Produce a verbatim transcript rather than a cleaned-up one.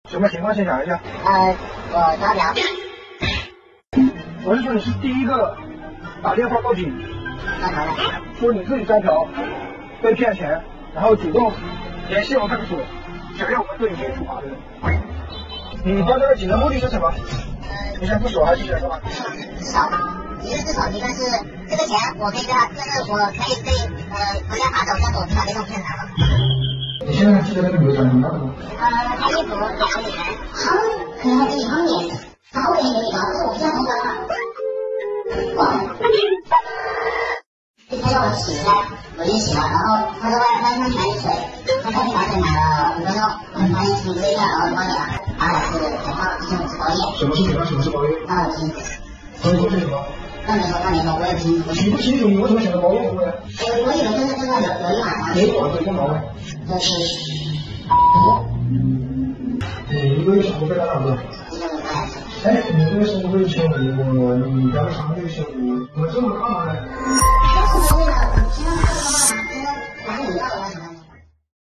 什么情况先讲一下？ 呃，我招嫖。 我是说你是第一个打电话报警， 招嫖的。 说你自己招嫖被骗钱，然后主动联系我派出所，想要我们对你进行处罚的人。你报这个警的目的是什么？你想自首还是想干嘛？ 自首，一个自首，一个是这个钱我可以对他，就是我可以可以呃国家罚走，但是我不想被这种骗子拿走。 你现在还记得那个流程你要什么？ 呃，买衣服两个女人，好，可能还给你方便，然后我给你留一张，这是我不要同的话。哇！他要我洗一下，我就洗了，然后他说外外面买水，他开瓶买水买了五分钟，我发现是一个月，然后我帮你了，然后是全套一千五十包夜。 什么是全套？什么是包夜？ 那我听。 包夜是什么？ 那你说，那你说，我也不清楚。 你不清楚，你为什么选择包夜服务呢？ 我我以为就是这个有有一晚上。 有一晚上一个毛呢？ 就是你一个月生活费多少个？ 一千五百。 哎，你这个生活费一千五，你刚才说那个一千五，怎么这么高呢？